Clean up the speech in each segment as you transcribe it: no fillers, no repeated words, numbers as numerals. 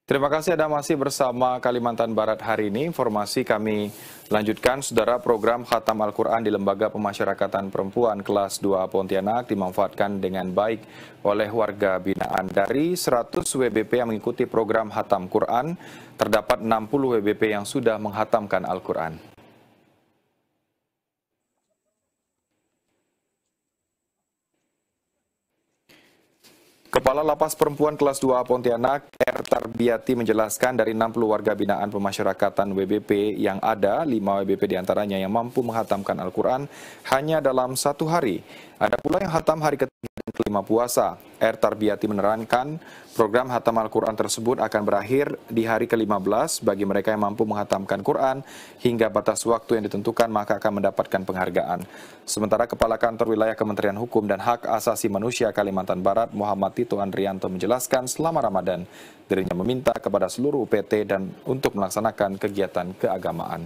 Terima kasih Anda masih bersama Kalimantan Barat hari ini. Informasi kami lanjutkan, Saudara, program Khatam Al-Quran di Lembaga Pemasyarakatan Perempuan kelas 2 Pontianak dimanfaatkan dengan baik oleh warga binaan. Dari 100 WBP yang mengikuti program Khatam Quran, terdapat 60 WBP yang sudah menghatamkan Al-Quran. Kepala Lapas Perempuan kelas 2 Pontianak, R. Tarbiati, menjelaskan dari 60 warga binaan pemasyarakatan WBP yang ada, 5 WBP diantaranya yang mampu menghatamkan Al-Quran hanya dalam 1 hari. Ada pula yang hatam hari ketiga dan kelima puasa. R. Tarbiati menerangkan program hatam Al-Quran tersebut akan berakhir di hari ke-15 bagi mereka yang mampu menghatamkan Quran hingga batas waktu yang ditentukan maka akan mendapatkan penghargaan. Sementara Kepala Kantor Wilayah Kementerian Hukum dan Hak Asasi Manusia Kalimantan Barat, Muhammad Tito Andrianto, menjelaskan selama Ramadan dirinya meminta kepada seluruh UPT dan untuk melaksanakan kegiatan keagamaan.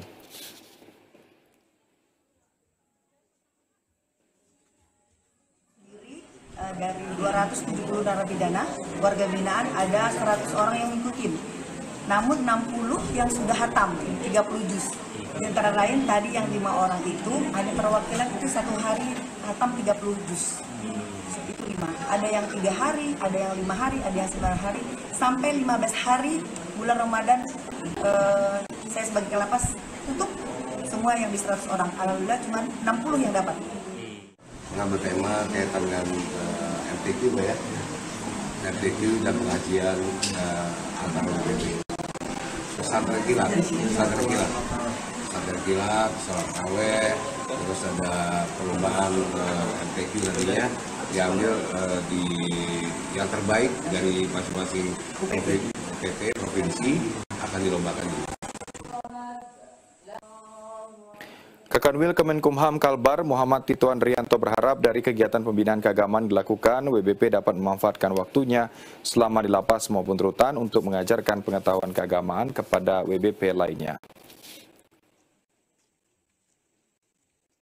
Dari 270 narapidana, warga binaan ada 100 orang yang mengikuti. Namun 60 yang sudah hatam, 30 juz. Di antara lain tadi yang 5 orang itu, ada perwakilan itu 1 hari hatam 30 juz. Itu 5. Ada yang 3 hari, ada yang 5 hari, ada yang 9 hari. Sampai 15 hari bulan Ramadan, saya sebagai kelapas tutup semua yang di 100 orang. Alhamdulillah cuma 60 yang dapat. Mengambil tema kaitan dengan MTQ ya, MTQ dan pengajian antar WBP. Pesantren kilat, sholat raweh, terus ada perlombaan MTQ nantinya diambil yang terbaik dari masing-masing UPT provinsi akan dilombakan juga. Kakanwil Kemenkumham Kalbar, Muhammad Tito Andrianto, berharap dari kegiatan pembinaan keagamaan dilakukan, WBP dapat memanfaatkan waktunya selama di lapas maupun rutan untuk mengajarkan pengetahuan keagamaan kepada WBP lainnya.